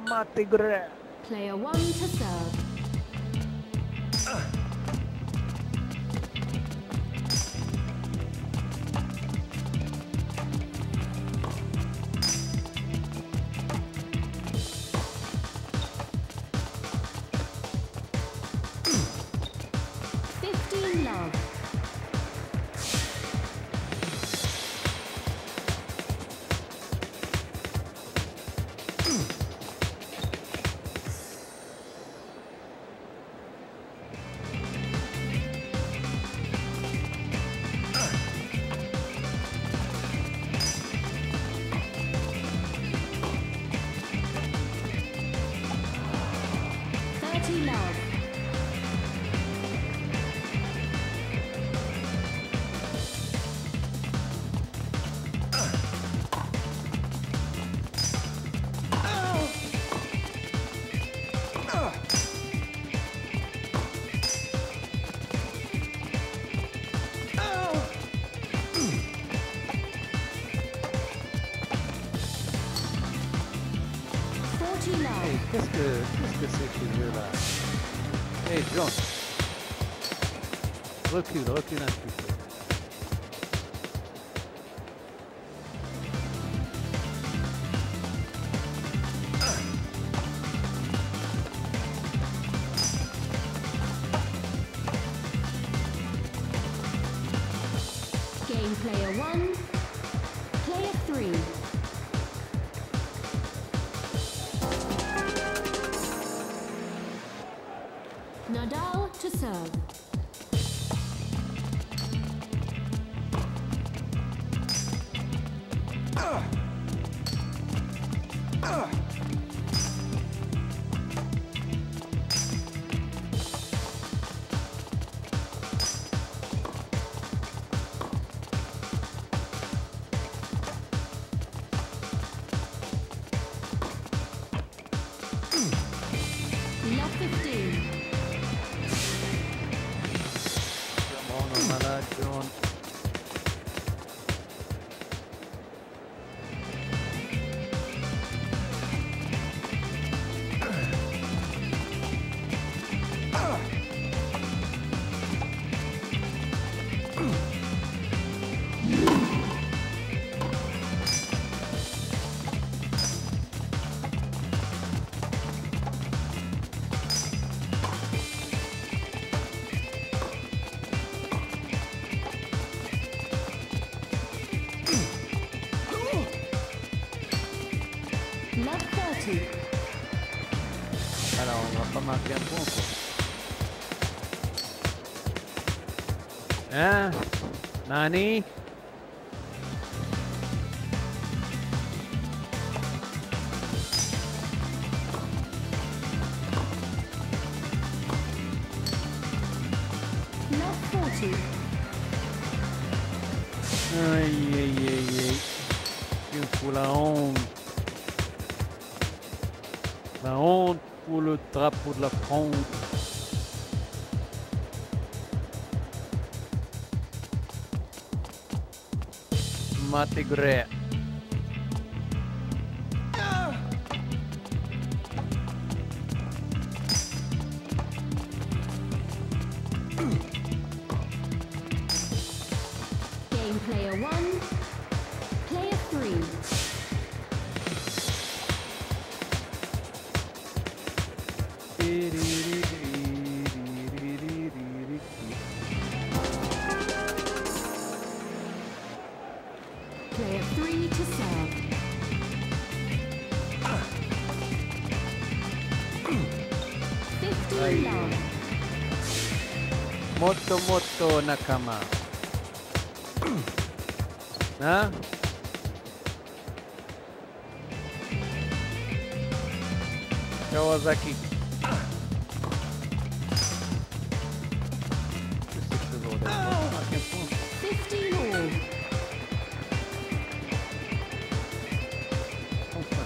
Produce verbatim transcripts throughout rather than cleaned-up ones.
Mati gue. Player one to serve. Fifteen love. Thirty love. Forty Hey, love. qu'est-ce que qu'est-ce que c'est que ce jeu-là? Hey, John. Recule, recule un petit peu. Game player one. Player three. Nadal to serve. Love fifteen. Come on, on malade, John. Love thirty. Alors, on va pas marquer un point, quoi. Hein? Nani? Love forty. Aïe, aïe, aïe, aïe. Tu me fous la honte. La honte pour le drapeau de la France. Matigre. Game player one. Player three. Player three to serve. Fifteen Aye. love. Moto moto nakama. Hein? Kawasaki. Qu'est-ce que c'est que ce bordel? Marquer un point. Fifteen all. Enfin.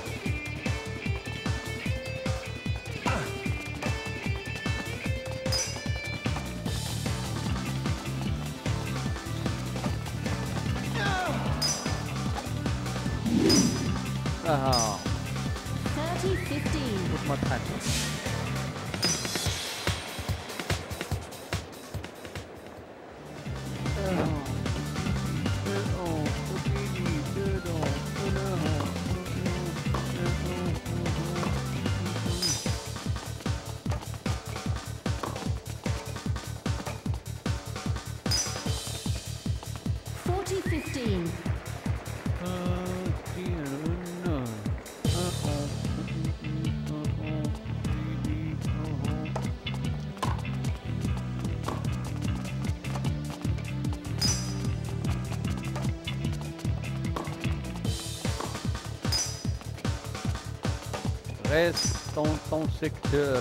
Ah, Thirty thirty fifteen. خذ مطحن. Forty fifteen. Reste dans ton secteur.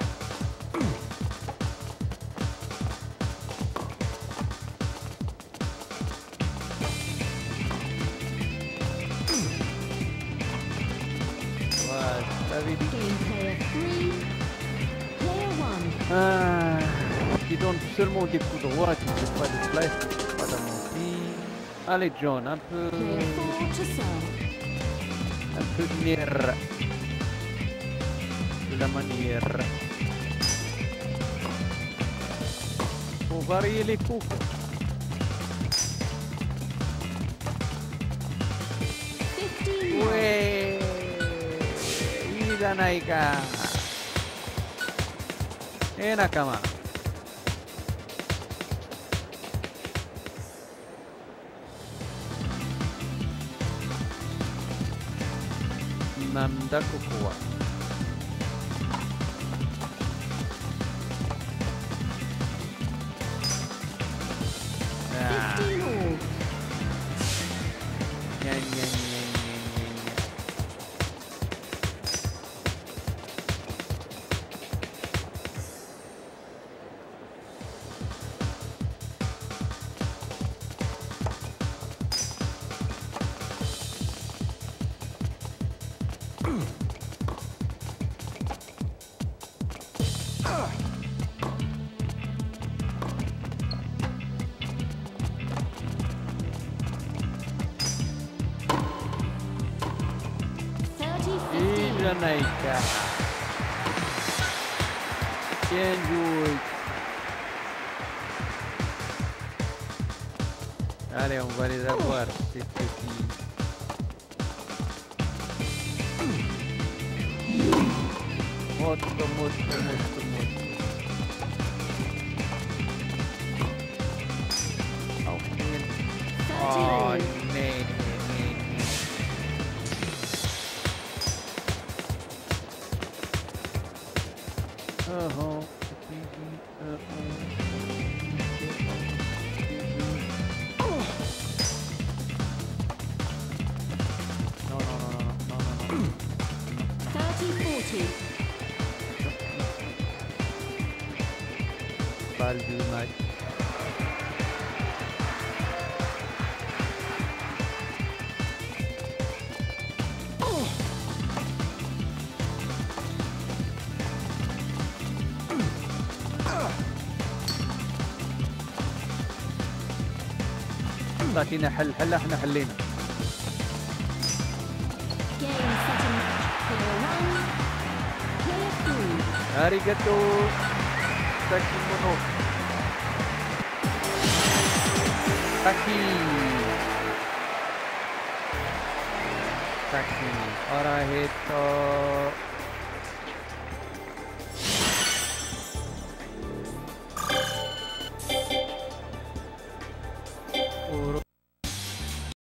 Voilà, je t'avais dit. Game player three. Player one. Ah, qui donne seulement des coups droits, qui ne fait pas de flash, pas d'amorti. Allez John, un peu, Player four to serve. un peu de manière. De la manière. Pour varier les coups. Fifteen. Ouais,いいじゃないか。ええ仲間。なんだここは。あ Fifteen all. ーにゃんにゃんにゃんにゃんにゃんにゃん。 Thirty いいじゃ fifteen. ないか。Bien joué. Allez, on va les avoir, ces petits. Molto, molto, molto, molto. Oh, man. Thirty Oh, all. nee, nee, nee, nee. Oh, oh. No, no, no, no, no, no, no. Thirty forty. Balle du match. لكن حل حل احنا حلينا. Game setting match. Player one. Player three. Arigato. Takimono. Taki. Taki. Araheto.